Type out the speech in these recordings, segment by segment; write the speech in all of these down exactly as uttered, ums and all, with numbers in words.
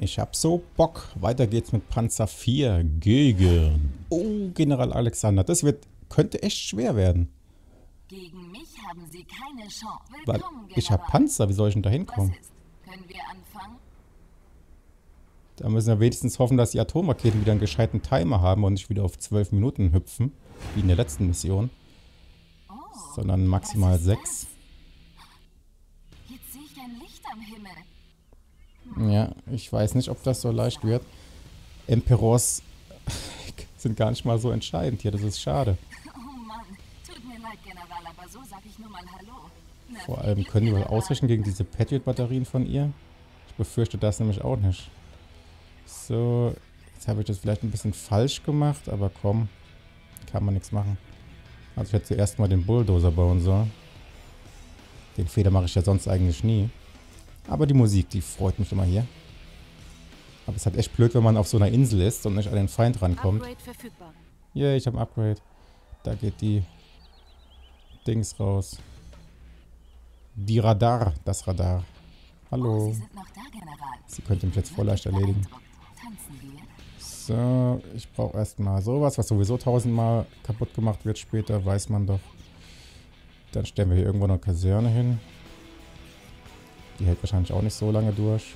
Ich hab so Bock. Weiter geht's mit Panzer vier gegen... Oh, General Alexander. Das wird, könnte echt schwer werden. Gegen mich haben Sie keine Chance. Weil Willkommen, ich hab General. Panzer. Wie soll ich denn da Was hinkommen? ist? Können wir anfangen? Da müssen wir wenigstens hoffen, dass die Atomraketen wieder einen gescheiten Timer haben und nicht wieder auf zwölf Minuten hüpfen. Wie in der letzten Mission. Oh, Sondern maximal was ist sechs. das? Jetzt sehe ich ein Licht am Himmel. Ja, ich weiß nicht, ob das so leicht wird. Emperors sind gar nicht mal so entscheidend hier. Das ist schade. Oh Mann, tut mir leid, General, aber so sag ich nur mal Hallo. Na, Vor wie allem geht's, können die wohl General? ausrichten gegen diese Patriot-Batterien von ihr. Ich befürchte das nämlich auch nicht. So, jetzt habe ich das vielleicht ein bisschen falsch gemacht, aber komm, kann man nichts machen. Also ich hätte zuerst mal den Bulldozer bauen sollen. Den Fehler mache ich ja sonst eigentlich nie. Aber die Musik, die freut mich immer hier. Aber es ist halt echt blöd, wenn man auf so einer Insel ist und nicht an den Feind rankommt. Upgrade verfügbar. Yeah, ich habe ein Upgrade. Da geht die Dings raus. Die Radar, das Radar. Oh, Hallo. Sie sind noch da, General. Sie könnte mich jetzt voll leicht erledigen. Beeindruckt. Tanzen wir? So, ich brauche erstmal sowas, was sowieso tausendmal kaputt gemacht wird später, weiß man doch. Dann stellen wir hier irgendwo eine Kaserne hin. Die hält wahrscheinlich auch nicht so lange durch.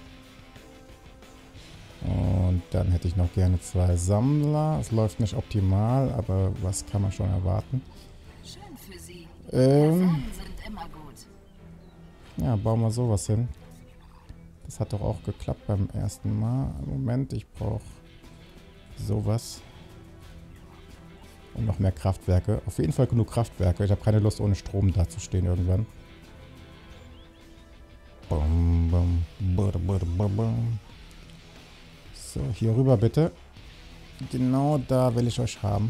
Und dann hätte ich noch gerne zwei Sammler. Es läuft nicht optimal, aber was kann man schon erwarten? Schön für Sie. Ähm, Kasernen sind immer gut. ja, bauen wir sowas hin. Das hat doch auch geklappt beim ersten Mal. Moment, ich brauche sowas. Und noch mehr Kraftwerke. Auf jeden Fall genug Kraftwerke. Ich habe keine Lust, ohne Strom dazustehen irgendwann. Bum, bum, bum, bum, bum, bum. So, hier rüber bitte. Genau da will ich euch haben.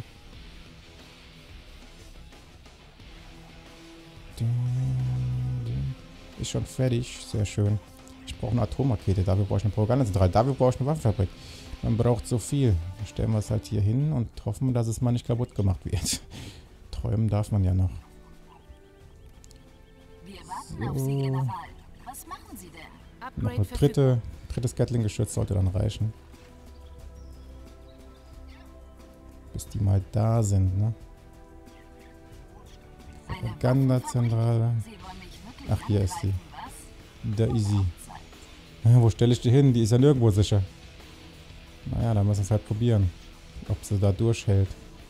Ist schon fertig. Sehr schön. Ich brauche eine Atomrakete. Dafür brauche ich eine Propagandazentrale. Dafür brauche ich eine Waffenfabrik. Man braucht so viel. Dann stellen wir es halt hier hin und hoffen, dass es mal nicht kaputt gemacht wird. Träumen darf man ja noch. Wir warten auf Sie, So. General. Was machen Sie denn? Noch Upgrade eine verfügbar. dritte, drittes Gatling-Geschütz sollte dann reichen. Bis die mal da sind, ne? Eine Propagandazentrale. Sie wollen mich wirklich Ach, hier ist sie. angreifen, was? Da ist sie. Zeit. Ja, wo stelle ich die hin? Die ist ja nirgendwo sicher. Naja, dann müssen wir es halt probieren. Ob sie da durchhält.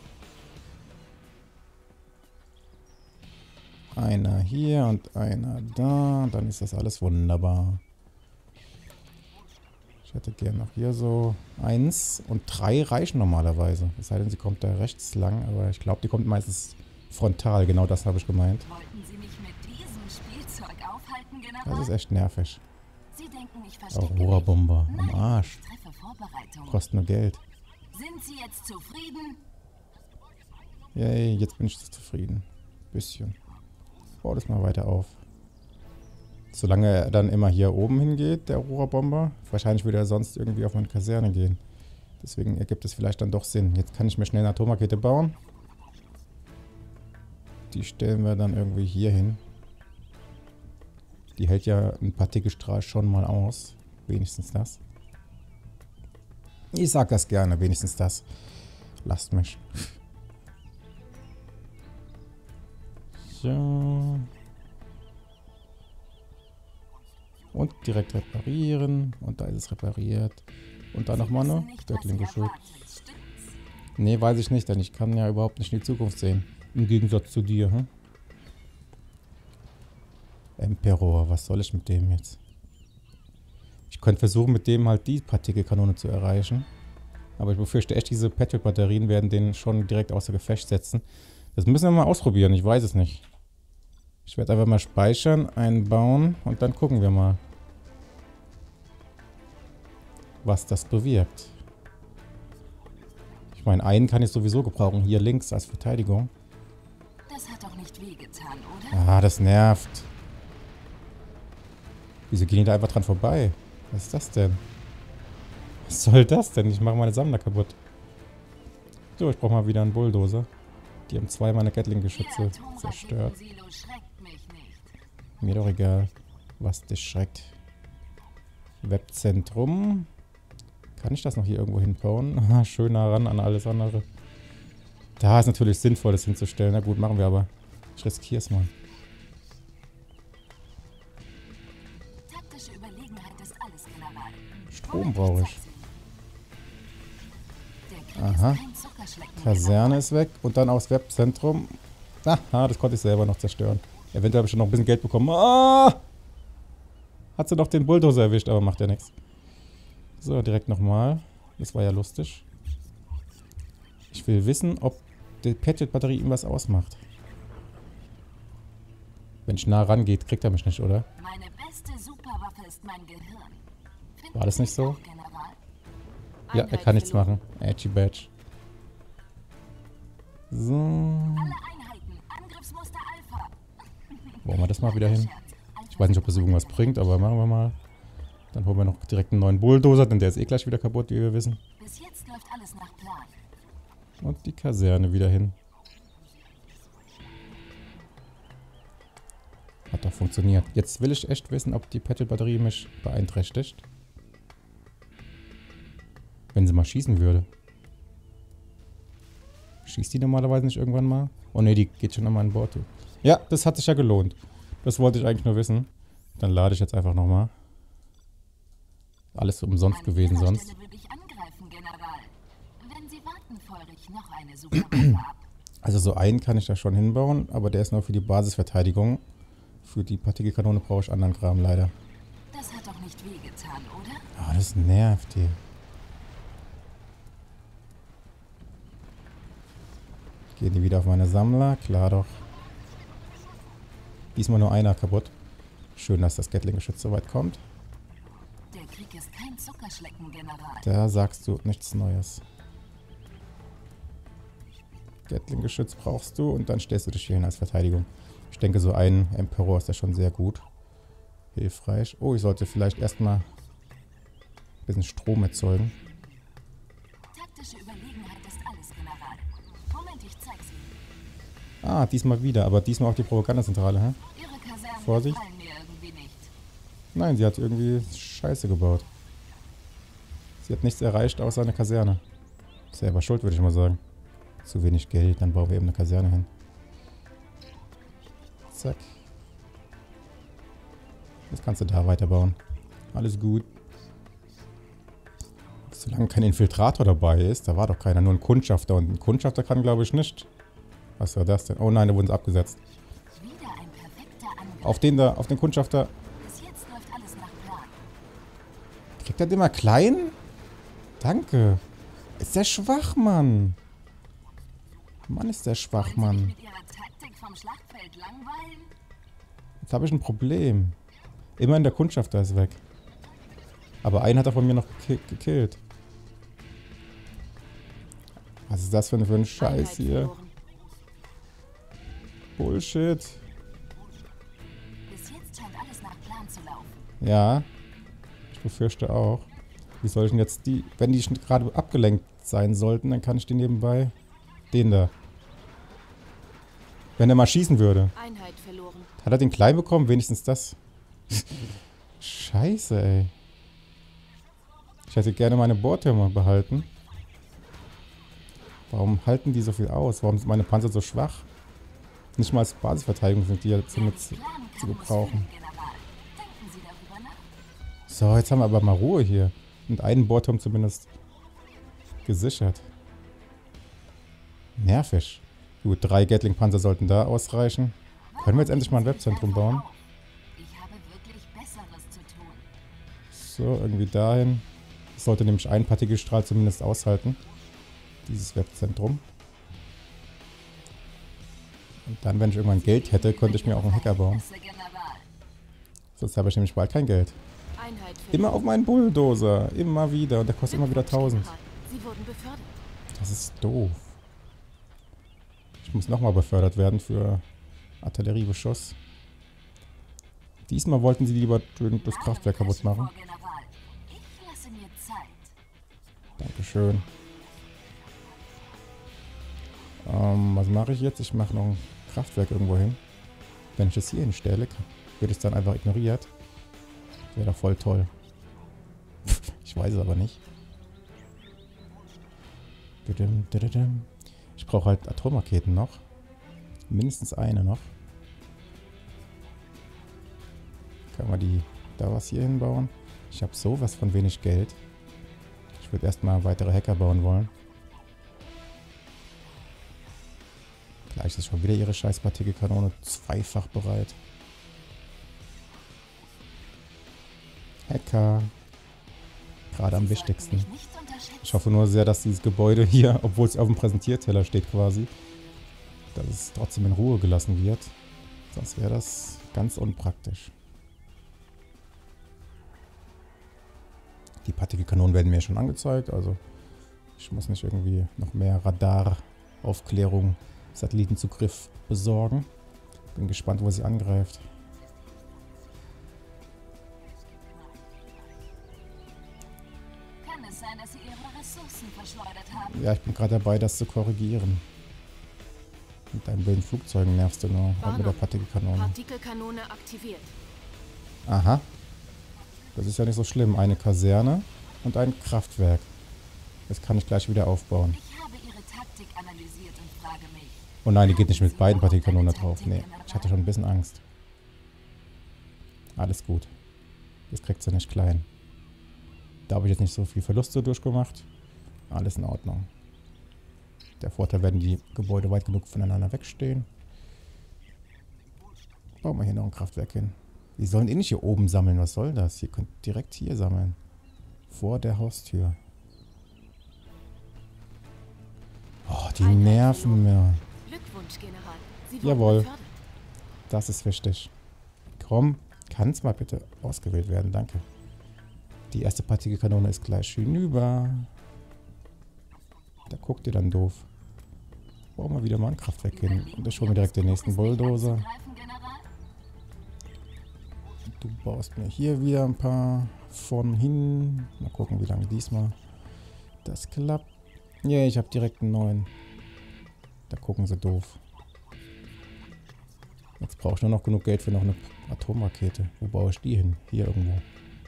Einer hier und einer da. Dann ist das alles wunderbar. Ich hätte gern noch hier so eins und drei reichen normalerweise. Es sei denn, sie kommt da rechts lang, aber ich glaube, die kommt meistens frontal. Genau das habe ich gemeint. Wollten Sie mich mit diesem Spielzeug aufhalten, General? Das ist echt nervig. Sie denken, ich verstecke Aurora-Bomber mich. am Nein, Arsch. ich treffe Vorbereitungen. Kostet nur Geld. Sind Sie jetzt zufrieden? Yay, jetzt bin ich zufrieden. Bisschen. Bau das mal weiter auf. Solange er dann immer hier oben hingeht, der Aurora-Bomber. Wahrscheinlich würde er sonst irgendwie auf meine Kaserne gehen. Deswegen ergibt es vielleicht dann doch Sinn. Jetzt kann ich mir schnell eine Atomrakete bauen. Die stellen wir dann irgendwie hier hin. Die hält ja einen Partikelstrahl schon mal aus. Wenigstens das. Ich sag das gerne, wenigstens das. Lasst mich. So. Und direkt reparieren. Und da ist es repariert. Und da nochmal eine Gatling-Geschütz. Nee, weiß ich nicht, denn ich kann ja überhaupt nicht in die Zukunft sehen. Im Gegensatz zu dir, hm? Emperor, was soll ich mit dem jetzt? Ich könnte versuchen, mit dem halt die Partikelkanone zu erreichen. Aber ich befürchte echt, diese Patriot-Batterien werden den schon direkt außer Gefecht setzen. Das müssen wir mal ausprobieren, ich weiß es nicht. Ich werde einfach mal speichern, einbauen und dann gucken wir mal, was das bewirkt. Ich meine, einen kann ich sowieso gebrauchen, hier links als Verteidigung. Das hat doch nicht wehgetan, oder? Ah, das nervt. Wieso gehen die da einfach dran vorbei? Was ist das denn? Was soll das denn? Ich mache meine Sammler kaputt. So, ich brauche mal wieder einen Bulldozer. Die haben zwei meiner Gatling-Geschütze zerstört. Silo schreckt mich nicht. Mir doch egal, was dich schreckt. Webzentrum. Kann ich das noch hier irgendwo hinbauen? Aha, schön nah ran an alles andere. Da ist natürlich sinnvoll, das hinzustellen. Na gut, machen wir aber. Ich riskiere es mal. Taktische Überlegenheit ist alles, General. Strom brauche ich. Der Krieg Aha. ist kein Zuckerschlecken, Kaserne ist weg. Und dann auch das Webzentrum. Aha, das konnte ich selber noch zerstören. Eventuell habe ich schon noch ein bisschen Geld bekommen. Ah! Hat sie noch den Bulldozer erwischt, aber macht ja nichts. So, direkt nochmal. Das war ja lustig. Ich will wissen, ob die Patriot-Batterie ihm was ausmacht. Wenn ich nah rangeht, kriegt er mich nicht, oder? Meine beste Superwaffe ist mein Gehirn. Finden War das nicht Sie so? auch, General? Ja, er kann nichts machen. Edgy Badge. So. Alle Einheiten, Angriffsmuster Alpha. Wollen wir das mal wieder hin? Ich weiß nicht, ob das irgendwas bringt, aber machen wir mal. Dann holen wir noch direkt einen neuen Bulldozer, denn der ist eh gleich wieder kaputt, wie wir wissen. Bis jetzt läuft alles nach Plan. Und die Kaserne wieder hin. Hat doch funktioniert. Jetzt will ich echt wissen, ob die Patriot-Batterie mich beeinträchtigt. Wenn sie mal schießen würde. Schießt die normalerweise nicht irgendwann mal? Oh ne, die geht schon an meinen Bord. Ja, das hat sich ja gelohnt. Das wollte ich eigentlich nur wissen. Dann lade ich jetzt einfach nochmal. Alles umsonst An gewesen Ihrer sonst. Stelle würde ich angreifen, General. Wenn Sie warten, feuere ich noch eine Superwaffe ab. Also so einen kann ich da schon hinbauen, aber der ist nur für die Basisverteidigung. Für die Partikelkanone brauche ich anderen Kram leider. Das hat doch nicht wehgetan, oder? Ah, das nervt hier. Gehen die wieder auf meine Sammler? Klar doch. Diesmal nur einer kaputt. Schön, dass das Gatling-Geschütz so weit kommt. Der Krieg ist kein Zuckerschlecken, General. Da sagst du nichts Neues. Gatling-Geschütz brauchst du und dann stellst du dich hier hin als Verteidigung. Ich denke, so ein Emperor ist ja schon sehr gut. Hilfreich. Oh, ich sollte vielleicht erstmal ein bisschen Strom erzeugen. Taktische Überlegenheit ist alles, General. Moment, ich zeig's Ihnen. Ah, diesmal wieder, aber diesmal auch die Propagandazentrale, hä? Ihre Kasernen Vorsicht. gefallen mir irgendwie nicht. Nein, sie hat irgendwie Scheiße gebaut. Sie hat nichts erreicht außer eine Kaserne. Selber schuld, würde ich mal sagen. Zu wenig Geld, dann bauen wir eben eine Kaserne hin. Zack. Jetzt kannst du da weiterbauen. Alles gut. Solange kein Infiltrator dabei ist, da war doch keiner, nur ein Kundschafter. Und ein Kundschafter kann, glaube ich, nicht. Was war das denn? Oh nein, da wurden sie abgesetzt. Wieder ein perfekter Angriff. Auf den da, auf den Kundschafter. Bis jetzt läuft alles nach Plan. Kriegt er den mal klein? Danke. Ist der schwach, Mann. Mann, ist der schwach, Wollen Sie Mann. mich mit Ihrer Taktik vom Schlachtfeld langweilen? Jetzt habe ich ein Problem. Immerhin der Kundschafter ist weg. Aber einen hat er von mir noch geki gekillt. Was ist das für ein, für ein Scheiß Einheit hier? verloren. Bullshit. Bis jetzt scheint alles nach Plan zu laufen. Ja. Ich befürchte auch. Wie soll ich denn jetzt die... Wenn die schon gerade abgelenkt sein sollten, dann kann ich die nebenbei... Den da. Wenn er mal schießen würde. Einheit verloren. Hat er den klein bekommen? Wenigstens das. Scheiße, ey. Ich hätte gerne meine Bohrtürme behalten. Warum halten die so viel aus? Warum sind meine Panzer so schwach? Nicht mal als Basisverteidigung sind die ja ziemlich zu, zu gebrauchen. Denken Sie darüber nach? So, jetzt haben wir aber mal Ruhe hier. Und einen Bohrturm zumindest gesichert. Nervig. Gut, drei Gatling-Panzer sollten da ausreichen. Können wir jetzt endlich mal ein Webzentrum bauen? Ich habe wirklich Besseres zu tun. So, irgendwie dahin. Das sollte nämlich ein Partikelstrahl zumindest aushalten. Dieses Webzentrum. Und dann, wenn ich irgendwann Geld hätte, könnte ich mir auch einen Hacker bauen. Sonst habe ich nämlich bald kein Geld. Einheit Immer auf meinen Bulldozer. Immer wieder. Und der kostet immer wieder tausend. Sie wurden befördert. Das ist doof. Ich muss nochmal befördert werden für Artilleriebeschuss. Diesmal wollten sie lieber das Kraftwerk kaputt machen. Ich lasse mir Zeit. Dankeschön. Ähm, was mache ich jetzt? Ich mache noch ein Kraftwerk irgendwo hin. Wenn ich es hier hinstelle, wird es dann einfach ignoriert. Wäre doch voll toll. Ich weiß es aber nicht. Ich brauche halt Atomraketen noch. Mindestens eine noch. Kann man die da was hier hinbauen? Ich habe sowas von wenig Geld. Ich würde erstmal weitere Hacker bauen wollen. Gleich ist schon wieder ihre scheiß Partikelkanone zweifach bereit. Hacker. Gerade am wichtigsten. Ich hoffe nur sehr, dass dieses Gebäude hier, obwohl es auf dem Präsentierteller steht quasi, dass es trotzdem in Ruhe gelassen wird. Sonst wäre das ganz unpraktisch. Die Partikelkanonen werden mir schon angezeigt, also ich muss nicht irgendwie noch mehr Radaraufklärung, Satellitenzugriff besorgen. Bin gespannt, wo sie angreift. Kann es sein, dass sie ihre Ressourcen verschleudert haben? Ja, ich bin gerade dabei, das zu korrigieren. Mit deinen blöden Flugzeugen nervst du nur. Und mit der Partikelkanone. Partikelkanone aktiviert. Aha. Das ist ja nicht so schlimm. Eine Kaserne und ein Kraftwerk. Das kann ich gleich wieder aufbauen. Ich habe ihre Taktik analysiert und frage mich. Oh nein, die geht nicht mit beiden Partikelkanonen da drauf. Nee, ich hatte schon ein bisschen Angst. Alles gut. Das kriegt sie nicht klein. Da habe ich jetzt nicht so viel Verluste durchgemacht. Alles in Ordnung. Der Vorteil, werden die Gebäude weit genug voneinander wegstehen. Bauen wir hier noch ein Kraftwerk hin. Die sollen eh nicht hier oben sammeln. Was soll das? Ihr könnt direkt hier sammeln. Vor der Haustür. Oh, die nerven mir. Glückwunsch, General. Sie Jawohl. befördert. Das ist wichtig. Komm, kann es mal bitte ausgewählt werden. Danke. Die erste Partikelkanone ist gleich hinüber. Da guckt ihr dann doof. Bauen wir wieder mal ein Kraftwerk hin. Und ich hole mir direkt den nächsten Bulldozer. Du baust mir hier wieder ein paar von hin. Mal gucken, wie lange diesmal das klappt. Ja, yeah, ich habe direkt einen neuen. Da gucken sie doof. Jetzt brauche ich nur noch genug Geld für noch eine Atomrakete. Wo baue ich die hin? Hier irgendwo.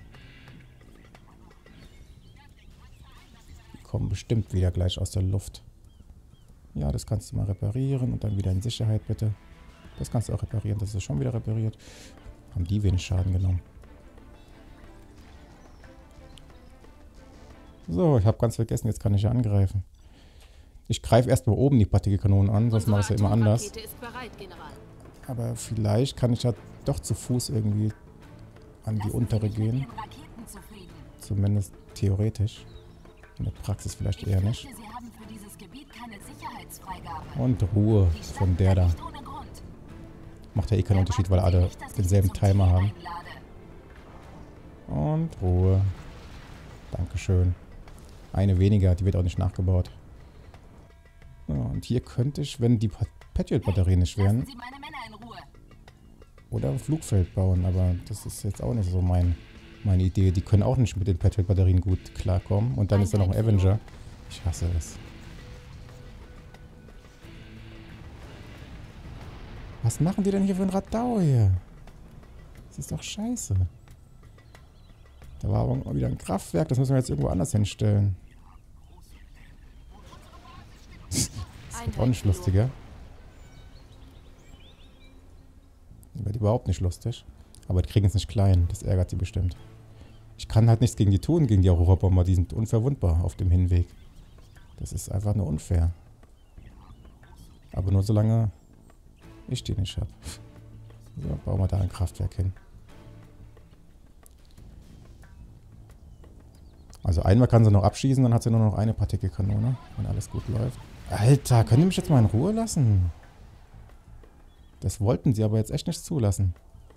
Die kommen bestimmt wieder gleich aus der Luft. Ja, das kannst du mal reparieren und dann wieder in Sicherheit bitte. Das kannst du auch reparieren. Das ist schon wieder repariert. Haben die wenig Schaden genommen. So, ich habe ganz vergessen, jetzt kann ich ja angreifen. Ich greife erst mal oben die Partikelkanonen an, sonst mache ich es ja immer anders. Ist bereit, General. Aber vielleicht kann ich ja doch zu Fuß irgendwie an die untere gehen. Zumindest theoretisch. In der Praxis vielleicht eher nicht. Sie haben für dieses Gebiet keine Sicherheitsfreigabe. Und Ruhe von der da. Macht ja eh keinen Unterschied, weil alle denselben Timer haben. Und Ruhe. Dankeschön. Eine weniger, die wird auch nicht nachgebaut. Ja, und hier könnte ich, wenn die Patriot-Batterien nicht wären, oder ein Flugfeld bauen, aber das ist jetzt auch nicht so mein, meine Idee. Die können auch nicht mit den Patriot-Batterien gut klarkommen. Und dann ist da noch ein Avenger. Ich hasse es. Was machen die denn hier für ein Radau hier? Das ist doch scheiße. Da war aber wieder ein Kraftwerk, das müssen wir jetzt irgendwo anders hinstellen. Das ist auch nicht lustiger. Das wird überhaupt nicht lustig. Aber die kriegen es nicht klein, das ärgert sie bestimmt. Ich kann halt nichts gegen die tun, gegen die Aurora-Bomber, die sind unverwundbar auf dem Hinweg. Das ist einfach nur unfair. Aber nur solange ich die nicht habe. So, bauen wir da ein Kraftwerk hin. Also einmal kann sie noch abschießen, dann hat sie nur noch eine Partikelkanone, wenn alles gut läuft. Alter, können die mich jetzt mal in Ruhe lassen? Das wollten sie aber jetzt echt nicht zulassen.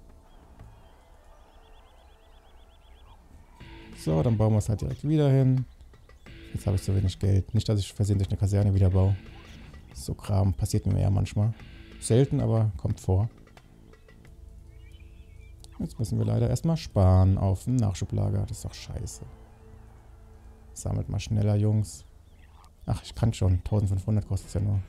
So, dann bauen wir es halt direkt wieder hin. Jetzt habe ich zu wenig Geld. Nicht, dass ich versehentlich eine Kaserne wieder baue. So Kram passiert mir ja manchmal. Selten, aber kommt vor. Jetzt müssen wir leider erstmal sparen auf dem Nachschublager. Das ist doch scheiße. Sammelt mal schneller, Jungs. Ach, ich kann schon. eintausendfünfhundert kostet es ja nur.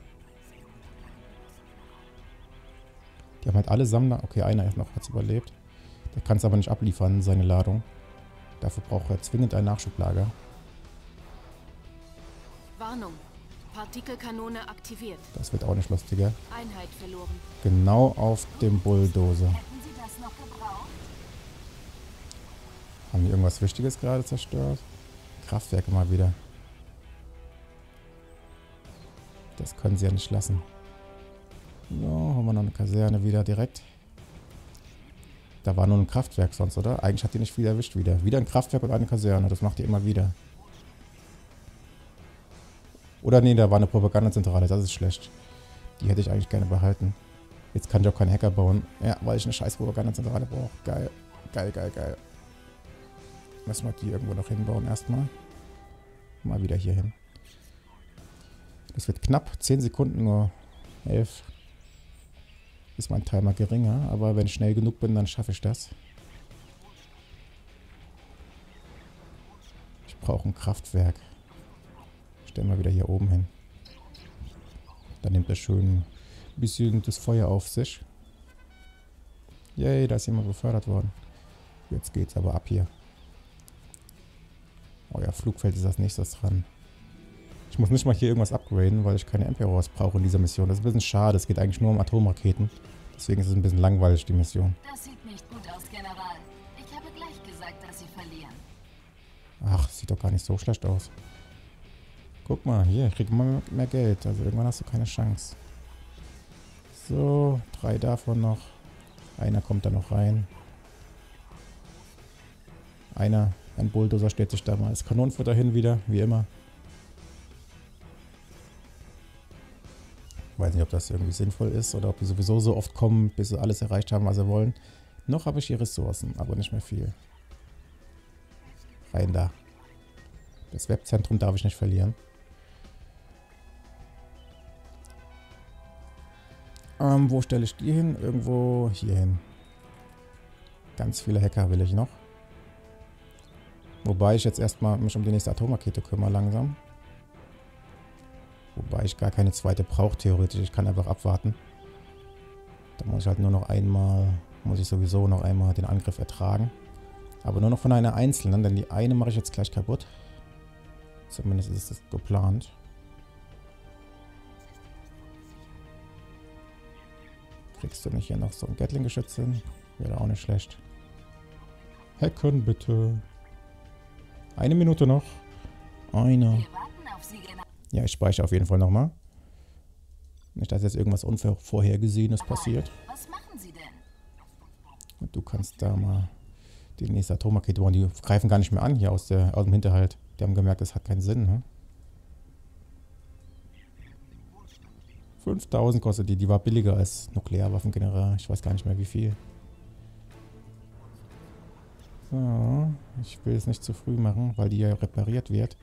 Die haben halt alle Sammler. Okay, einer ist noch, hat es überlebt. Der kann es aber nicht abliefern, seine Ladung. Dafür braucht er zwingend ein Nachschublager. Warnung. Partikelkanone aktiviert. Das wird auch nicht lustiger. Einheit verloren. Genau auf dem Bulldozer. Hätten Sie das noch gebraucht? Haben die irgendwas Wichtiges gerade zerstört? Kraftwerke mal wieder. Das können sie ja nicht lassen. So, haben wir noch eine Kaserne wieder direkt. Da war nur ein Kraftwerk sonst, oder? Eigentlich hat die nicht viel erwischt wieder. Wieder ein Kraftwerk und eine Kaserne. Das macht die immer wieder. Oder nee, da war eine Propagandazentrale. Das ist schlecht. Die hätte ich eigentlich gerne behalten. Jetzt kann ich auch keinen Hacker bauen. Ja, weil ich eine scheiß Propagandazentrale brauche. Geil. Geil, geil, geil. Müssen wir die irgendwo noch hinbauen erstmal. Mal wieder hier hin. Das wird knapp. zehn Sekunden, nur elf. Ist mein Timer geringer. Aber wenn ich schnell genug bin, dann schaffe ich das. Ich brauche ein Kraftwerk. Stellen wir wieder hier oben hin. Dann nimmt er schön ein bisschen das Feuer auf sich. Yay, da ist jemand befördert worden. Jetzt geht's aber ab hier. Oh ja, Flugfeld ist als nächstes dran. Ich muss nicht mal hier irgendwas upgraden, weil ich keine Emperors brauche in dieser Mission. Das ist ein bisschen schade. Es geht eigentlich nur um Atomraketen. Deswegen ist es ein bisschen langweilig, die Mission. Das sieht nicht gut aus, General. Ich habe gleich gesagt, dass Sie verlieren. Ach, sieht doch gar nicht so schlecht aus. Guck mal, hier, ich krieg immer mehr Geld. Also irgendwann hast du keine Chance. So, drei davon noch. Einer kommt da noch rein. Einer, ein Bulldozer steht sich da mal als Kanonenfutter hin wieder, wie immer. Ich weiß nicht, ob das irgendwie sinnvoll ist oder ob die sowieso so oft kommen, bis sie alles erreicht haben, was sie wollen. Noch habe ich hier Ressourcen, aber nicht mehr viel. Rein da. Das Webzentrum darf ich nicht verlieren. Ähm, wo stelle ich die hin? Irgendwo hier hin. Ganz viele Hacker will ich noch. Wobei ich jetzt erstmal mich um die nächste Atomrakete kümmere langsam. Wobei ich gar keine zweite brauche, theoretisch. Ich kann einfach abwarten. Da muss ich halt nur noch einmal, muss ich sowieso noch einmal den Angriff ertragen. Aber nur noch von einer einzelnen, denn die eine mache ich jetzt gleich kaputt. Zumindest ist es geplant. Kriegst du nicht hier noch so ein Gatling-Geschütz hin? Wäre auch nicht schlecht. Hacken bitte. Eine Minute noch. Eine. Ja, ich speichere auf jeden Fall nochmal. Nicht, dass jetzt irgendwas Unvorhergesehenes passiert. Was machen Sie denn? Und du kannst da mal die nächste Atomrakete bauen. Die greifen gar nicht mehr an hier aus, der, aus dem Hinterhalt. Die haben gemerkt, das hat keinen Sinn. Ne? fünftausend kostet die. Die war billiger als Nuklearwaffengeneral. Ich weiß gar nicht mehr wie viel. So, ich will es nicht zu früh machen, weil die ja repariert wird.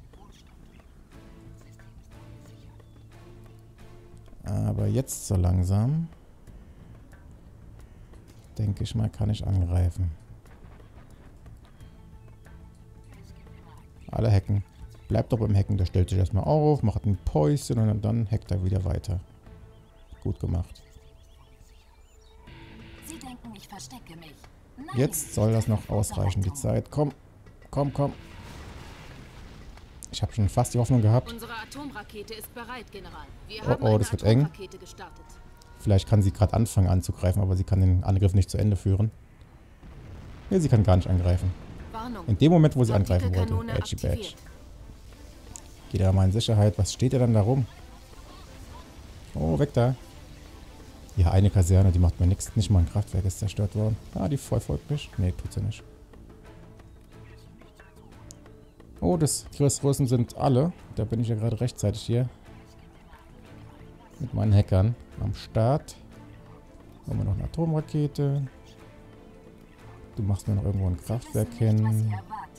Aber jetzt so langsam, denke ich mal, kann ich angreifen. Alle hacken. Bleibt doch beim Hacken. Der stellt sich erstmal auf, macht ein Päuschen und dann hackt er wieder weiter. Gut gemacht. Sie denken, ich verstecke mich. Nein, jetzt soll das noch ausreichen, die Zeit. Komm, komm, komm. Ich habe schon fast die Hoffnung gehabt. Unsere Atomrakete ist bereit, General. Wir oh, oh, das wird eng. Gestartet. Vielleicht kann sie gerade anfangen anzugreifen, aber sie kann den Angriff nicht zu Ende führen. Ja, sie kann gar nicht angreifen. Warnung. In dem Moment, wo sie angreifen wollte. Edgy Badge. Geht er mal in Sicherheit. Was steht er dann da rum? Oh, weg da. Ja, eine Kaserne, die macht mir nichts. Nicht mal ein Kraftwerk ist zerstört worden. Ah, die verfolgt mich. Nee, tut sie nicht. Oh, das, die Ressourcen sind alle. Da bin ich ja gerade rechtzeitig hier. Mit meinen Hackern am Start. Haben wir noch eine Atomrakete. Du machst mir noch irgendwo ein Kraftwerk hin.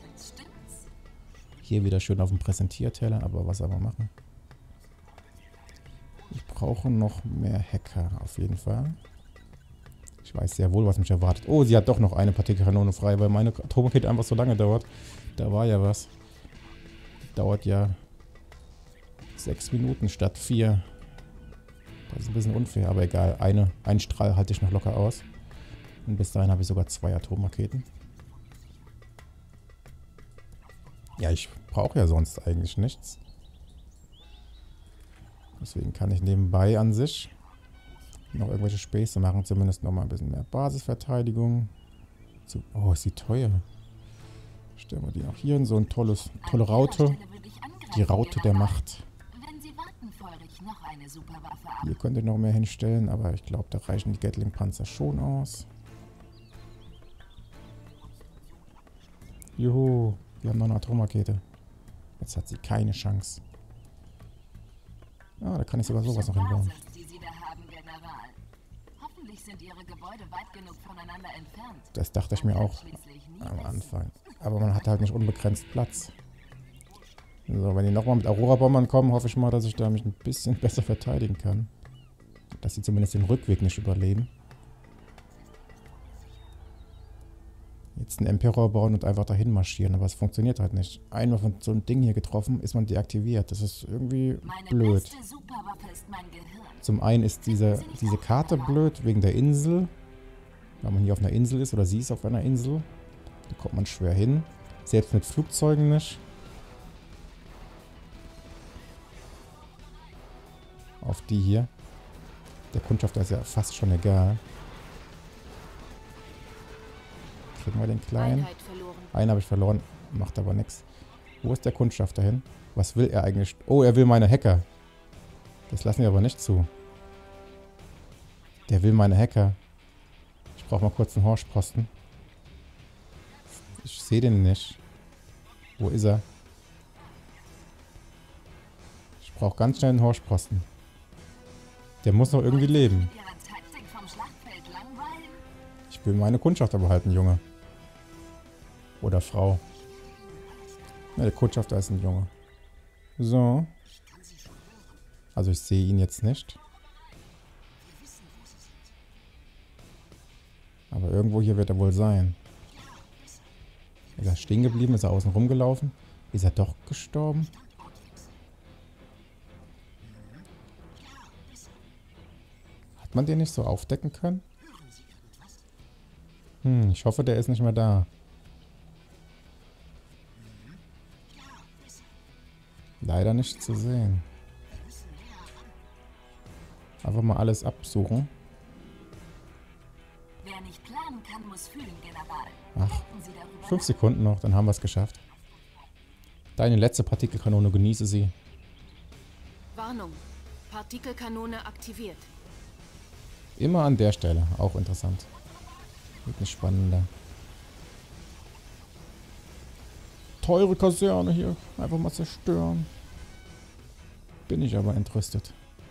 Hier wieder schön auf dem Präsentierteller, aber was soll man machen? Ich brauche noch mehr Hacker auf jeden Fall. Ich weiß sehr wohl, was mich erwartet. Oh, sie hat doch noch eine Partikelkanone frei, weil meine Atomrakete einfach so lange dauert. Da war ja was. Dauert ja sechs Minuten statt vier. Das ist ein bisschen unfair, aber egal. Eine, einen Strahl halte ich noch locker aus. Und bis dahin habe ich sogar zwei Atomraketen. Ja, ich brauche ja sonst eigentlich nichts. Deswegen kann ich nebenbei an sich noch irgendwelche Späße machen. Zumindest noch mal ein bisschen mehr Basisverteidigung. Oh, ist die teuer. Stellen wir die auch hier in so ein tolles, tolle Raute. Die Raute der Macht. Hier könnt ihr noch mehr hinstellen, aber ich glaube, da reichen die Gatling-Panzer schon aus. Juhu, wir haben noch eine Atomrakete. Jetzt hat sie keine Chance. Ah, da kann ich sogar sowas noch hinbauen. Das dachte ich mir auch am Anfang. Aber man hat halt nicht unbegrenzt Platz. So, wenn die nochmal mit Aurora-Bombern kommen, hoffe ich mal, dass ich da mich ein bisschen besser verteidigen kann. Dass sie zumindest den Rückweg nicht überleben. Jetzt einen Emperor bauen und einfach dahin marschieren, aber es funktioniert halt nicht. Einmal von so einem Ding hier getroffen, ist man deaktiviert. Das ist irgendwie blöd. Zum einen ist diese, diese Karte blöd, wegen der Insel. Wenn man hier auf einer Insel ist, oder sie ist auf einer Insel, da kommt man schwer hin. Selbst mit Flugzeugen nicht. Auf die hier. Der Kundschafter ist ja fast schon egal. Kriegen wir den kleinen? Einen habe ich verloren. Macht aber nichts. Wo ist der Kundschafter hin? Was will er eigentlich? Oh, er will meine Hacker. Das lassen wir aber nicht zu. Der will meine Hacker. Ich brauche mal kurz einen Horschposten. Ich sehe den nicht. Wo ist er? Ich brauche ganz schnell einen Horschposten. Der muss noch irgendwie leben. Ich will meine Kundschafter behalten, Junge. Oder Frau. Ja, der Kundschafter ist ein Junge. So. Also ich sehe ihn jetzt nicht. Aber irgendwo hier wird er wohl sein. Ist er stehen geblieben? Ist er außen rumgelaufen? Ist er doch gestorben? Hat man den nicht so aufdecken können? Hm, ich hoffe, der ist nicht mehr da. Leider nicht zu sehen. Einfach mal alles absuchen. Wer nicht planen kann, muss fühlen, General. Ach, fünf Sekunden noch, dann haben wir es geschafft. Deine letzte Partikelkanone, genieße sie. Warnung. Partikelkanone aktiviert. Immer an der Stelle, auch interessant. Wird nicht spannender. Teure Kaserne hier, einfach mal zerstören. Bin ich aber entrüstet.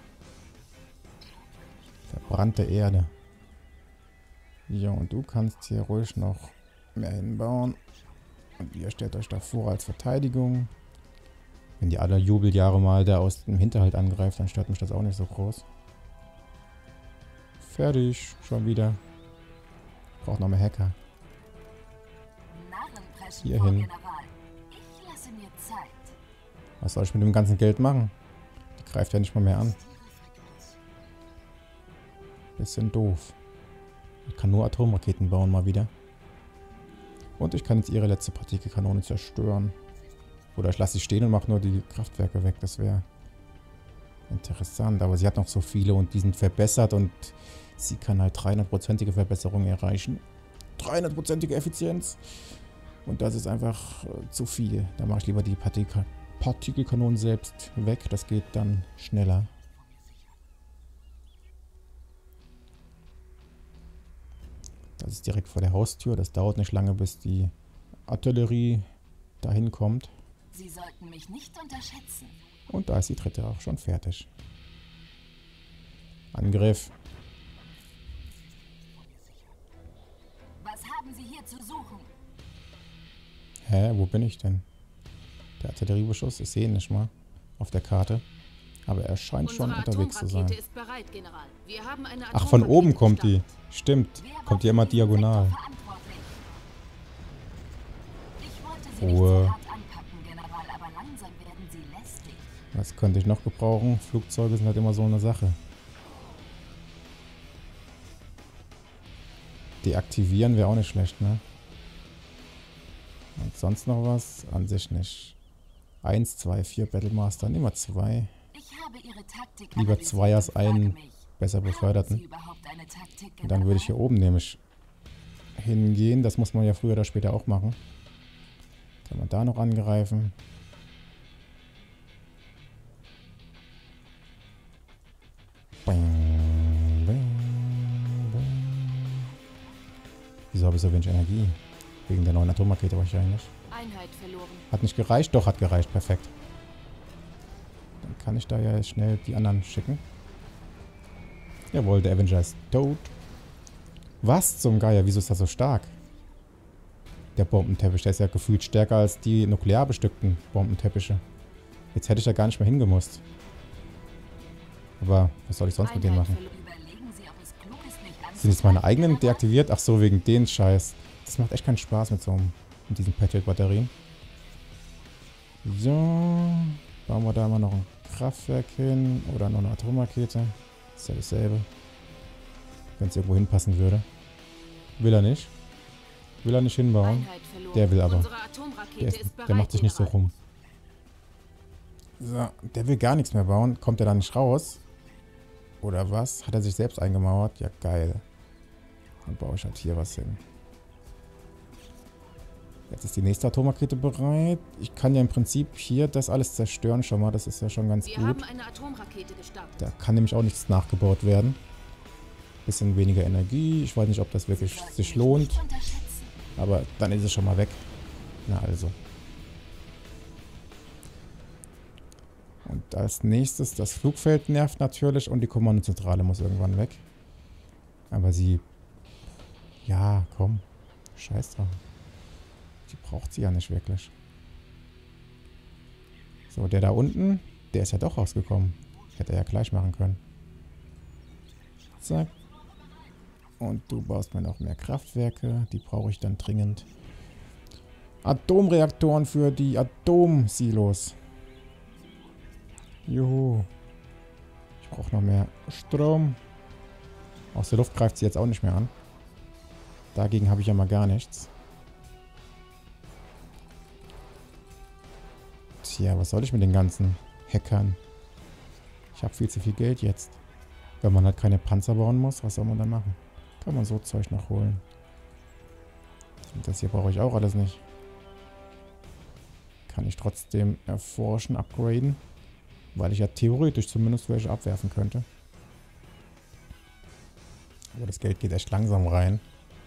Verbrannte Erde. Ja, und du kannst hier ruhig noch mehr hinbauen. Und ihr stellt euch da vor als Verteidigung. Wenn die alle Jubeljahre mal da aus dem Hinterhalt angreift, dann stört mich das auch nicht so groß. Fertig, schon wieder. Ich brauche noch mehr Hacker. Hier hin. Was soll ich mit dem ganzen Geld machen? Die greift ja nicht mal mehr an. Bisschen doof. Ich kann nur Atomraketen bauen mal wieder. Und ich kann jetzt ihre letzte Partikelkanone zerstören. Oder ich lasse sie stehen und mache nur die Kraftwerke weg. Das wäre interessant. Aber sie hat noch so viele und die sind verbessert und sie kann halt dreihundertprozentige Verbesserung erreichen. dreihundertprozentige Effizienz. Und das ist einfach äh, zu viel. Da mache ich lieber die Partikel Partikelkanonen selbst weg. Das geht dann schneller. Das ist direkt vor der Haustür. Das dauert nicht lange, bis die Artillerie dahin kommt. Sie sollten mich nicht unterschätzen. Und da ist die dritte auch schon fertig. Angriff. Was haben Sie hier zu suchen? Hä, wo bin ich denn? Der Artilleriebeschuss, ich sehe ihn nicht mal auf der Karte. Aber er scheint schon unterwegs zu sein. Ist bereit, General. Wir haben eine Ach, von oben kommt die. Stimmt. Kommt die immer diagonal. Ruhe. Was könnte ich noch gebrauchen? Flugzeuge sind halt immer so eine Sache. Deaktivieren wäre auch nicht schlecht, ne? Und sonst noch was? An sich nicht. Eins, zwei, vier Battlemaster. Nehmen wir zwei. Ich habe ihre Taktik Lieber zwei als einen besser beförderten. Und dann würde ich hier oben nämlich hingehen. Das muss man ja früher oder später auch machen. Kann man da noch angreifen. Bang, bang, bang. Wieso habe ich so wenig Energie? Wegen der neuen Atomrakete wahrscheinlich. Einheit verloren. Hat nicht gereicht? Doch, hat gereicht. Perfekt. Dann kann ich da ja schnell die anderen schicken. Jawohl, der Avenger ist tot. Was zum Geier? Wieso ist das so stark? Der Bombenteppich, der ist ja gefühlt stärker als die nuklear bestückten Bombenteppiche. Jetzt hätte ich da gar nicht mehr hingemusst. Aber was soll ich sonst mit denen machen? Sind jetzt meine eigenen deaktiviert? Ach so, wegen den Scheiß. Das macht echt keinen Spaß mit so einem, mit diesen Patriot-Batterien. So. Bauen wir da mal noch ein Kraftwerk hin. Oder noch eine Atomrakete. Ist ja dasselbe. Wenn es irgendwo hinpassen würde. Will er nicht. Will er nicht hinbauen. Der will aber. Der, ist, der macht sich nicht so rum. So, der will gar nichts mehr bauen. Kommt er da nicht raus? Oder was? Hat er sich selbst eingemauert? Ja, geil. Dann baue ich halt hier was hin. Jetzt ist die nächste Atomrakete bereit. Ich kann ja im Prinzip hier das alles zerstören schon mal. Das ist ja schon ganz Wir gut. haben eine Atomrakete gestartet. Da kann nämlich auch nichts nachgebaut werden. Bisschen weniger Energie. Ich weiß nicht, ob das wirklich sich lohnt. Aber dann ist es schon mal weg. Na also. Und als nächstes das Flugfeld nervt natürlich und die Kommandozentrale muss irgendwann weg. Aber sie... Ja, komm. Scheiß drauf. Die braucht sie ja nicht wirklich. So, der da unten, der ist ja doch rausgekommen. Hätte er ja gleich machen können. Zack. Und du baust mir noch mehr Kraftwerke. Die brauche ich dann dringend. Atomreaktoren für die Atomsilos. Juhu. Ich brauche noch mehr Strom. Aus der Luft greift sie jetzt auch nicht mehr an. Dagegen habe ich ja mal gar nichts. Tja, was soll ich mit den ganzen Hackern? Ich habe viel zu viel Geld jetzt. Wenn man halt keine Panzer bauen muss, was soll man dann machen? Kann man so Zeug noch holen. Und das hier brauche ich auch alles nicht. Kann ich trotzdem erforschen, upgraden. Weil ich ja theoretisch zumindest welche abwerfen könnte. Aber das Geld geht echt langsam rein.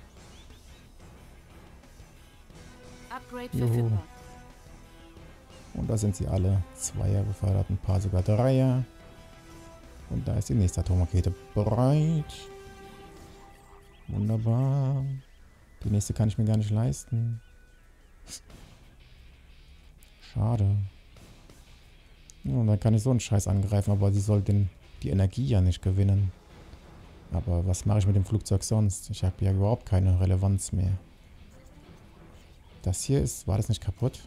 Upgrade verfügbar. Und da sind sie alle. Zweier befördert, ein paar sogar Dreier. Und da ist die nächste Atomrakete bereit. Wunderbar. Die nächste kann ich mir gar nicht leisten. Schade. Ja, und dann kann ich so einen Scheiß angreifen, aber sie soll den, die Energie ja nicht gewinnen. Aber was mache ich mit dem Flugzeug sonst? Ich habe ja überhaupt keine Relevanz mehr. Das hier ist... War das nicht kaputt?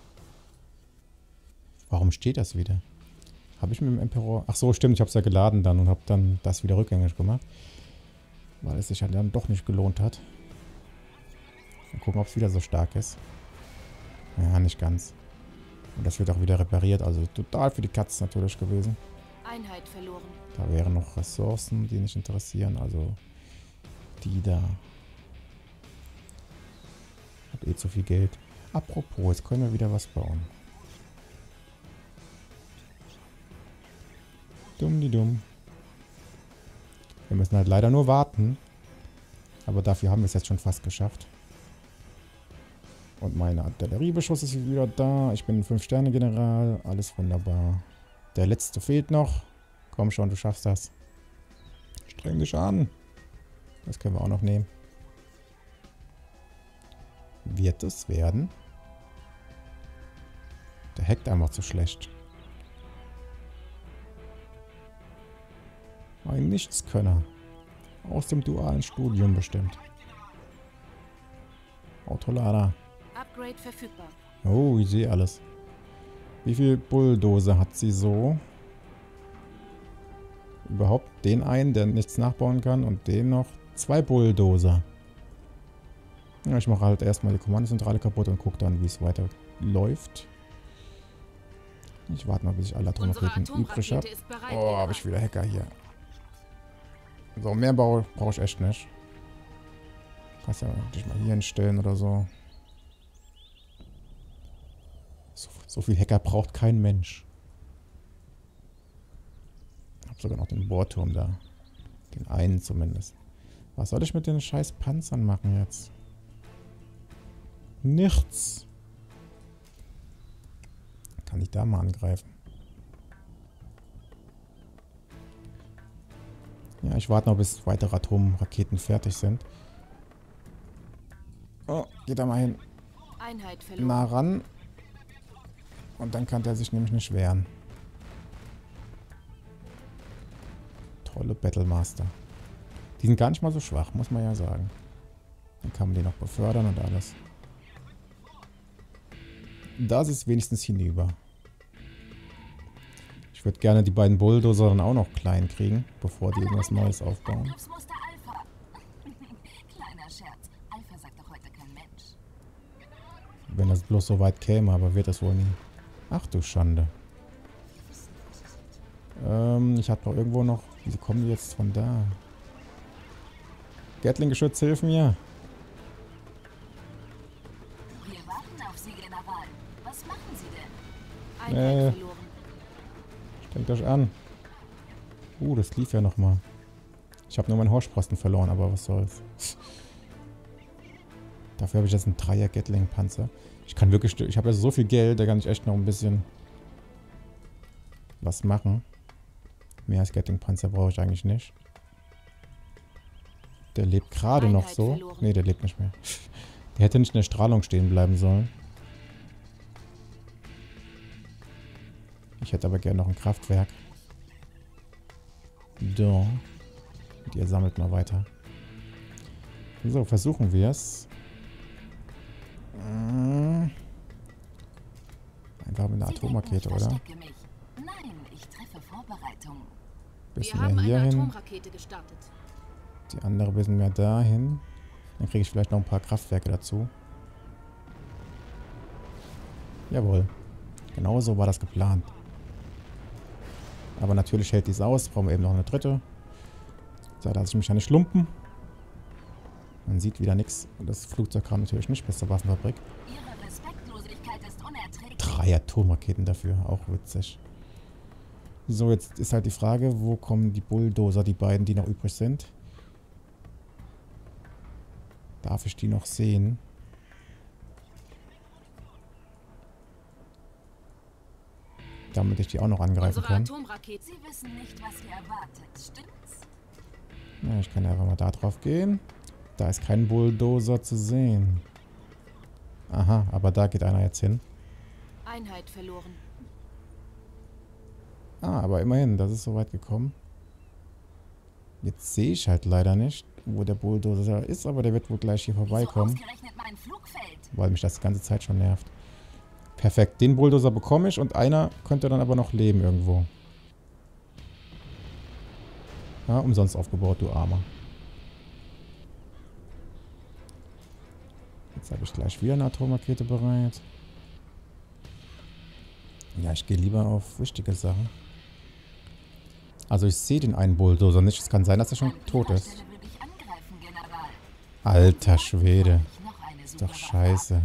Warum steht das wieder? Habe ich mit dem Emperor... Ach so, stimmt. Ich habe es ja geladen dann und habe dann das wieder rückgängig gemacht. Weil es sich halt dann doch nicht gelohnt hat. Mal gucken, ob es wieder so stark ist. Ja, nicht ganz. Und das wird auch wieder repariert. Also total für die Katz natürlich gewesen. Einheit verloren. Da wären noch Ressourcen, die nicht interessieren. Also die da. Hat eh zu viel Geld. Apropos, jetzt können wir wieder was bauen. Dumm die dumm. Wir müssen halt leider nur warten. Aber dafür haben wir es jetzt schon fast geschafft. Und meine Artilleriebeschuss ist wieder da. Ich bin ein fünf Sterne General. Alles wunderbar. Der letzte fehlt noch. Komm schon, du schaffst das. Streng dich an. Das können wir auch noch nehmen. Wird es werden? Der hackt einfach zu schlecht. Ein Nichtskönner. Aus dem dualen Studium bestimmt. Autolader. Upgrade verfügbar. Oh, ich sehe alles. Wie viel Bulldozer hat sie so? Überhaupt den einen, der nichts nachbauen kann, und den noch. Zwei Bulldozer. Ja, ich mache halt erstmal die Kommandozentrale kaputt und gucke dann, wie es weiter läuft. Ich warte mal, bis ich alle Atomraketen übrig habe. Oh, habe ich wieder Hacker hier. So, mehr brauche brauch ich echt nicht. Kannst ja dich mal hier hinstellen oder so. so. So viel Hacker braucht kein Mensch. Ich habe sogar noch den Bohrturm da. Den einen zumindest. Was soll ich mit den scheiß Panzern machen jetzt? Nichts. Kann ich da mal angreifen? Ja, ich warte noch, bis weitere Atomraketen fertig sind. Oh, geht da mal hin. Einheit verloren. Nah ran. Und dann kann der sich nämlich nicht wehren. Tolle Battlemaster. Die sind gar nicht mal so schwach, muss man ja sagen. Dann kann man die noch befördern und alles. Das ist wenigstens hinüber. Ich würde gerne die beiden Bulldozer dann auch noch klein kriegen, bevor die irgendwas Neues aufbauen. Angriffsmuster Alpha. Kleiner Scherz. Alpha sagt doch heute kein Mensch. Wenn das bloß so weit käme, aber wird das wohl nie. Ach du Schande. Ähm, ich hatte doch irgendwo noch... Wieso kommen die jetzt von da? Gatling-Geschütz, hilf mir! Wir warten auf Sie, General. Was machen Sie denn? Einheit Äh. verloren. Strengt euch an. Uh, das lief ja nochmal. Ich habe nur meinen Horschposten verloren, aber was soll's. Dafür habe ich jetzt einen Dreier Gatling-Panzer. Ich kann wirklich... Ich habe ja so viel Geld, da kann ich echt noch ein bisschen was machen. Mehr als Gatling-Panzer brauche ich eigentlich nicht. Der lebt gerade noch Einheit so. verloren. Ne, der lebt nicht mehr. Der hätte nicht in der Strahlung stehen bleiben sollen. Ich hätte aber gerne noch ein Kraftwerk. So. Und ihr sammelt mal weiter. So, versuchen wir es. Einfach mit einer Sie denken, Atomrakete, ich oder? verstecke mich. Nein, ich treffe Vorbereitungen. Wir Bisschen haben mehr hier eine hin. Atomrakete gestartet. Die andere bisschen mehr dahin. Dann kriege ich vielleicht noch ein paar Kraftwerke dazu. Jawohl. Genau so war das geplant. Aber natürlich hält dies aus. Brauchen wir eben noch eine dritte. Da lasse ich mich ja nicht lumpen. Man sieht wieder nichts. Das Flugzeug kam natürlich nicht bis zur Waffenfabrik. Ihre Respektlosigkeit ist unerträglich. Drei Atomraketen dafür. Auch witzig. So, jetzt ist halt die Frage, wo kommen die Bulldozer, die beiden, die noch übrig sind? Darf ich die noch sehen? Damit ich die auch noch angreifen Unsere kann. Atomrakete. Sie wissen nicht, was Sie erwartet. Stimmt's? Ja, ich kann ja einfach mal da drauf gehen. Da ist kein Bulldozer zu sehen. Aha, aber da geht einer jetzt hin. Einheit verloren. Ah, aber immerhin, das ist so weit gekommen. Jetzt sehe ich halt leider nicht, wo der Bulldozer ist, aber der wird wohl gleich hier vorbeikommen, Wieso ausgerechnet mein Flugfeld? weil mich das die ganze Zeit schon nervt. Perfekt, den Bulldozer bekomme ich und einer könnte dann aber noch leben irgendwo. Ja, umsonst aufgebaut, du Armer. Jetzt habe ich gleich wieder eine Atomrakete bereit. Ja, ich gehe lieber auf wichtige Sachen. Also ich sehe den einen Bulldozer nicht. Es kann sein, dass er schon An tot Ihrer ist. Stelle würde ich angreifen, General. Alter Schwede. Ich noch eine Ist doch Superwaffe. scheiße.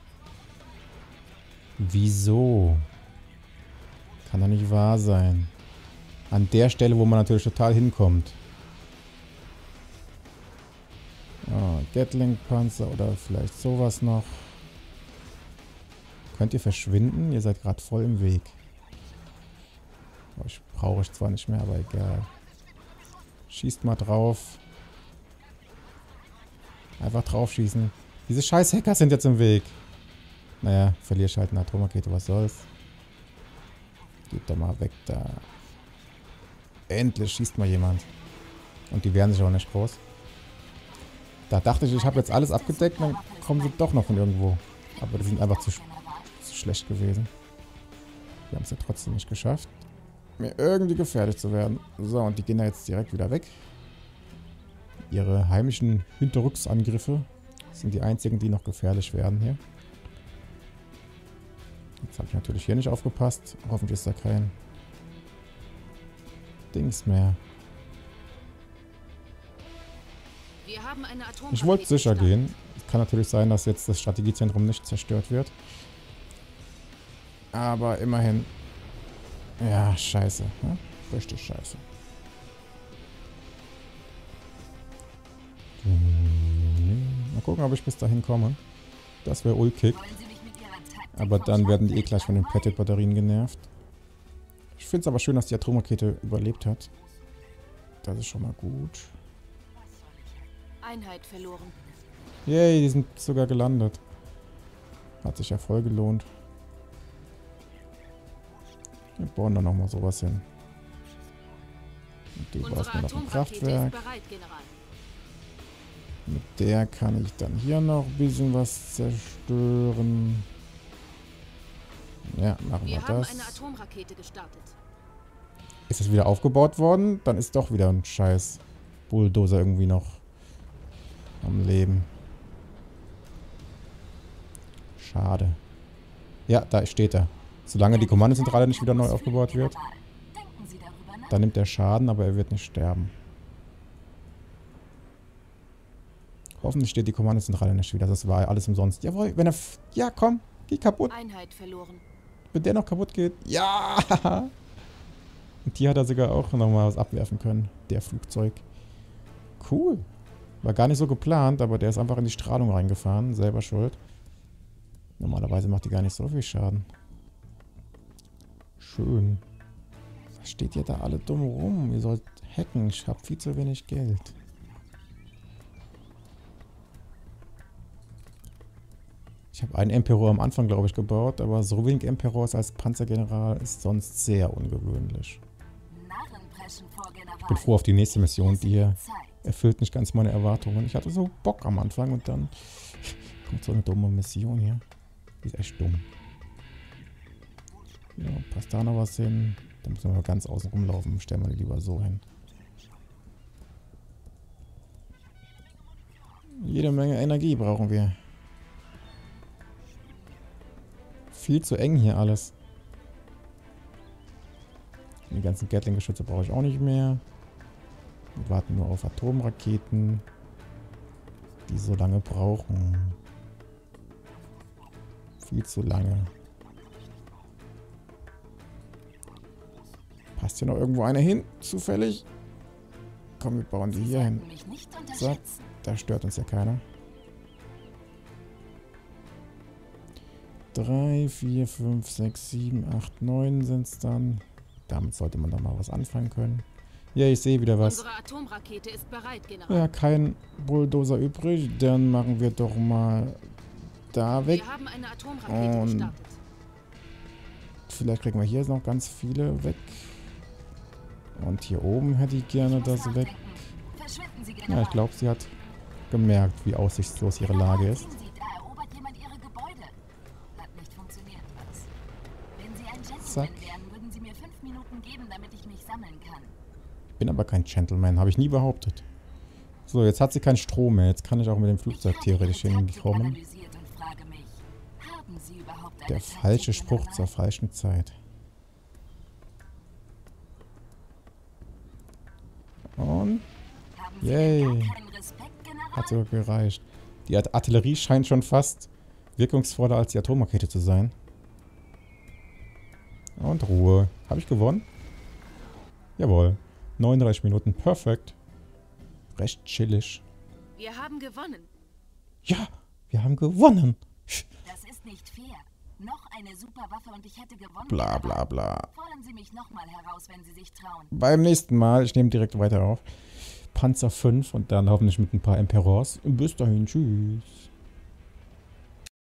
Wieso? Kann doch nicht wahr sein. An der Stelle, wo man natürlich total hinkommt. Oh, Gatling-Panzer oder vielleicht sowas noch. Könnt ihr verschwinden? Ihr seid gerade voll im Weg. Euch brauche ich zwar nicht mehr, aber egal. Schießt mal drauf. Einfach drauf schießen. Diese scheiß Hacker sind jetzt im Weg. Naja, verliere ich halt eine Atomrakete, was soll's. Geht doch mal weg da. Endlich schießt mal jemand. Und die wehren sich auch nicht groß. Da dachte ich, ich habe jetzt alles abgedeckt, dann kommen sie doch noch von irgendwo. Aber die sind einfach zu, sch zu schlecht gewesen. Wir haben es ja trotzdem nicht geschafft, mir irgendwie gefährlich zu werden. So, und die gehen da jetzt direkt wieder weg. Ihre heimischen Hinterrücksangriffe sind die einzigen, die noch gefährlich werden hier. Jetzt Jetzt habe ich natürlich hier nicht aufgepasst. Hoffentlich ist da kein Dings mehr. Wir haben eine Atomrakete Ich wollte sicher gestartet. gehen. Es kann natürlich sein, dass jetzt das Strategiezentrum nicht zerstört wird. Aber immerhin. Ja, scheiße. Ne? Richtig scheiße. Mal gucken, ob ich bis dahin komme. Das wäre ulkig. Wollen Sie mich mit Ihrer Taktik Aber vom dann werden die eh Schlachtfeld gleich von den langweilen? Pettit-Batterien genervt. Ich finde es aber schön, dass die Atomrakete überlebt hat. Das ist schon mal gut. Einheit verloren. Yay, die sind sogar gelandet. Hat sich ja voll gelohnt. Wir bauen da nochmal sowas hin. Und du baust Unsere mir noch ein Atomrakete ist Kraftwerk. bereit, General. Mit der kann ich dann hier noch ein bisschen was zerstören. Ja, machen wir Wir haben das. eine Atomrakete gestartet. Ist es wieder aufgebaut worden? Dann ist doch wieder ein scheiß Bulldozer irgendwie noch am Leben. Schade. Ja, da steht er. Solange die Kommandozentrale nicht wieder neu aufgebaut wird, Denken Sie darüber nach. dann nimmt er Schaden, aber er wird nicht sterben. Hoffentlich steht die Kommandozentrale nicht wieder. Das war alles umsonst. Jawohl, wenn er... F ja, komm, geh kaputt. Einheit verloren. Wenn der noch kaputt geht. Ja! Und hier hat er sogar auch nochmal was abwerfen können. Der Flugzeug. Cool. War gar nicht so geplant, aber der ist einfach in die Strahlung reingefahren. Selber schuld. Normalerweise macht die gar nicht so viel Schaden. Schön. Was steht ihr da alle dumm rum? Ihr sollt hacken. Ich habe viel zu wenig Geld. Ich habe einen Emperor am Anfang, glaube ich, gebaut, aber so wenig Emperors als Panzergeneral ist sonst sehr ungewöhnlich. Narrenpreschen vor General. Ich bin froh auf die nächste Mission, die hier Zeit. erfüllt nicht ganz meine Erwartungen. Ich hatte so Bock am Anfang und dann kommt so eine dumme Mission hier. Die ist echt dumm. Ja, passt da noch was hin? Da müssen wir mal ganz außen rumlaufen. Stellen wir die lieber so hin. Jede Menge Energie brauchen wir. Viel zu eng hier alles. Die ganzen Gatling-Geschütze brauche ich auch nicht mehr. Wir warten nur auf Atomraketen, die so lange brauchen. Viel zu lange. Passt hier noch irgendwo eine hin? Zufällig? Komm, wir bauen sie Sie hier hin. sollten mich nicht So, unterschätzen. da stört uns ja keiner. drei, vier, fünf, sechs, sieben, acht, neun sind es dann. Damit sollte man doch mal was anfangen können. Ja, ich sehe wieder was. Unsere Atomrakete ist bereit, General. Ja, kein Bulldozer übrig. Dann machen wir doch mal da weg. Wir haben eine Atomrakete Und gestartet. vielleicht kriegen wir hier noch ganz viele weg. Und hier oben hätte ich gerne Ich muss das weg. nachdenken. Verschwinden Sie, General. Ja, ich glaube, sie hat gemerkt, wie aussichtslos ihre Lage ist. Sehen Sie, da erobert jemand Ihre Gebäude. Hat nicht funktioniert, was? Wenn Sie ein Gentleman Zack. wären, würden Sie mir fünf Minuten geben, damit ich mich sammeln kann. Bin aber kein Gentleman, habe ich nie behauptet. So, jetzt hat sie keinen Strom mehr. Jetzt kann ich auch mit dem Flugzeug Ich habe theoretisch Ihre Taktik hinkommen. analysiert und frage mich, haben Sie überhaupt eine Der Taktik, falsche Spruch General? zur falschen Zeit. Und Haben Sie Yay. denn gar keinen Respekt, General? hat sogar gereicht. Die Art- Artillerie scheint schon fast wirkungsvoller als die Atomrakete zu sein. Und Ruhe. Habe ich gewonnen? Jawohl. neununddreißig Minuten. Perfekt. Recht chillig. Wir haben gewonnen. Ja, wir haben gewonnen. Das ist nicht fair. Noch eine super Waffe und ich hätte gewonnen. Bla General. bla bla. Fordern Sie mich nochmal heraus, wenn Sie sich trauen. Beim nächsten Mal, ich nehme direkt weiter auf. Panzer fünf und dann hoffentlich mit ein paar Emperors. Bis dahin, tschüss.